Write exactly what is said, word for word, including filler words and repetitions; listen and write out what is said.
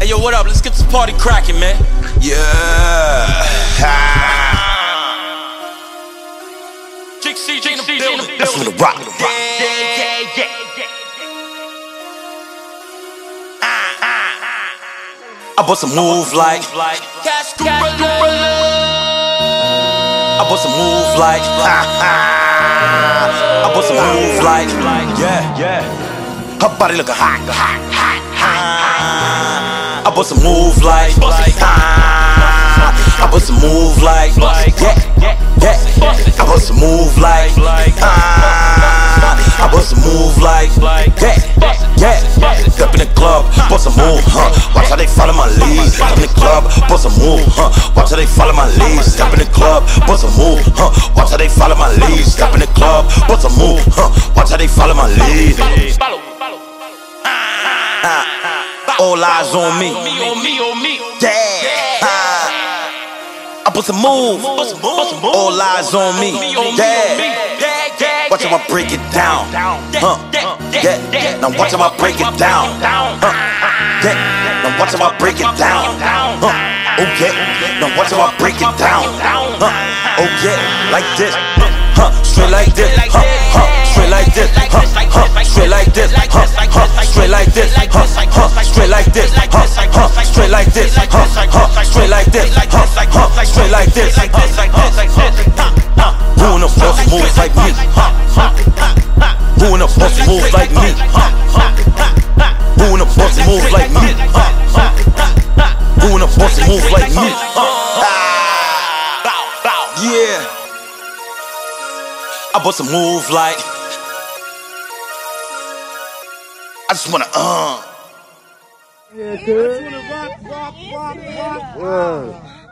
Hey yo, what up? Let's get this party cracking, man. Yeah. Jigs in the building. That's from the rock. Yeah, yeah, yeah, yeah. I bought some move like Cash I bought some move like I bought some move like yeah, yeah. Her body looking hot, hot, hot, hot. I bought some move like I bought some move like yeah, yeah. I bought some move like I bought some move like yeah, yeah. Step in the club, bought some move, huh? Watch how they follow my lead. Step in the club, bought some move, huh? Watch how they follow my lead. Step in the club, bought some move, huh? Watch how they follow my lead. Step in the club, bought some move, huh? Watch how they follow my lead. All eyes on me. Yeah. I put some move. All eyes on me. Yeah. Watch how I break it down. Huh? Yeah. Now watch how I break it down. Huh? Yeah. Now watch how I break it down. Huh? Oh yeah. Now watch how I break it down. Huh? Oh yeah. Like this. Huh? Straight like this. Huh? Huh? Straight like this. Huh? Huh? Straight like this. Huh? Huh? Straight like this. Huh? Huh? Straight like this. Huh? Huh? Straight like this. Huh? Huh? Straight like this. Huh? Huh? Straight like this. Who in the boss moves like me? Who in the boss moves like me? Who in the boss moves like me? Who in the boss moves like me? Yeah. I bought some move like I just wanna uh Yeah, good. I just wanna rock, rock, rock, rock. Yeah.